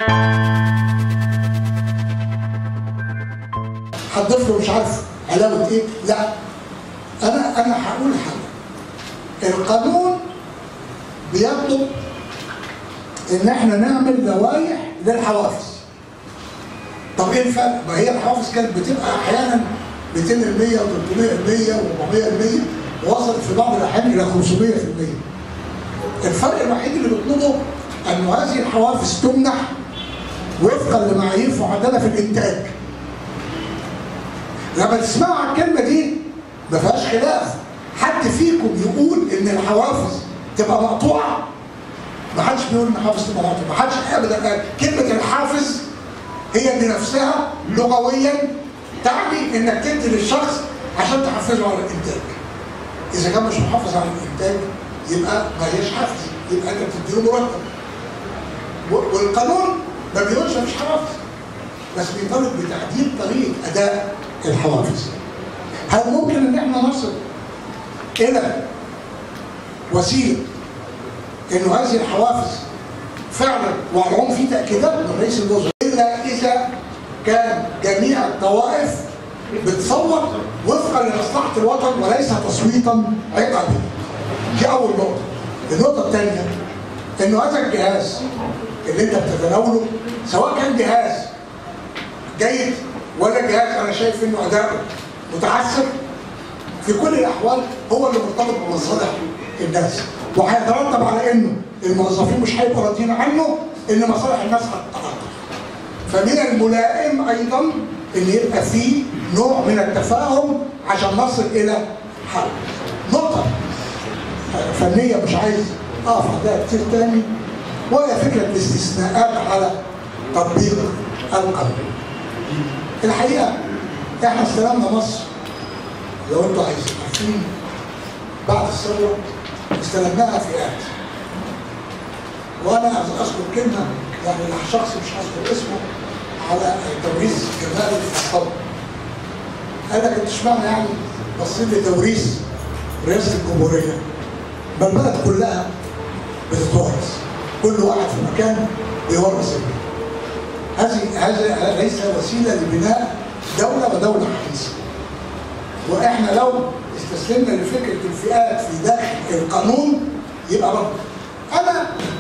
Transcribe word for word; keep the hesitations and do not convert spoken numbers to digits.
هتضيف له مش عارف علاوه ايه؟ لا، انا انا هقول حاجه. القانون بيطلب ان احنا نعمل لوائح للحوافز. طب ايه الفرق؟ ما هي الحوافز كانت بتبقى احيانا مئتين بالمئة وثلاثمئة بالمئة وأربعمئة بالمئة ووصلت في بعض الاحيان الى خمسمئة بالمئة. الفرق الوحيد اللي بيطلبه ان هذه الحوافز تمنح وفقا لمعايير معدله في الانتاج. لما تسمعوا الكلمه دي ما فيهاش خلاف. حد فيكم يقول ان الحوافز تبقى مقطوعه؟ ما حدش بيقول ان الحوافز تبقى مقطوعه، ما حدش ابدا. كلمه الحافز هي بنفسها لغويا تعني انك تدي للشخص عشان تحفزه على الانتاج. اذا كان مش محافظ على الانتاج يبقى ما هيش حافز، يبقى انت بتديله مرتب. والقانون ما بيقولش مفيش حوافز، بس بيطالب بتعديل طريقه اداء الحوافز. هل ممكن ان احنا نصل الى وسيله انه هذه الحوافز فعلا وعلوم في تاكيدات من رئيس الوزراء الا اذا كان جميع الطوائف بتصوت وفقا لمصلحه الوطن وليس تصويتا عقابي. دي اول نقطه. النقطه الثانيه انه هذا الجهاز اللي انت بتتناوله سواء كان جهاز جيد ولا جهاز انا شايف انه اداؤه متعثر، في كل الاحوال هو اللي مرتبط بمصالح الناس، وهيترتب على انه الموظفين مش هيبقوا راضيين عنه، ان مصالح الناس هتتعطل. فمن الملائم ايضا ان يبقى فيه نوع من التفاهم عشان نصل الى حل. نقطه فنيه مش عايز اقف عليها كتير تاني، وهي فكره الاستثناءات على تطبيق القانون. الحقيقه احنا استلمنا مصر، لو انتوا عايزين عارفين، بعد الثوره استلمناها فئات. وانا اذكر كلمه يعني شخص مش هذكر اسمه على توريث جمالي في الثوره. قال لك انت اشمعنى يعني بصين لتوريث رئاسه الجمهوريه؟ ما البلد كلها بتتورث، كل واحد في مكان بيورث ابنه. هذه هذا ليس وسيله لبناء دوله ودوله حديثه. واحنا لو استسلمنا لفكره الفئات في داخل القانون يبقى برضه. انا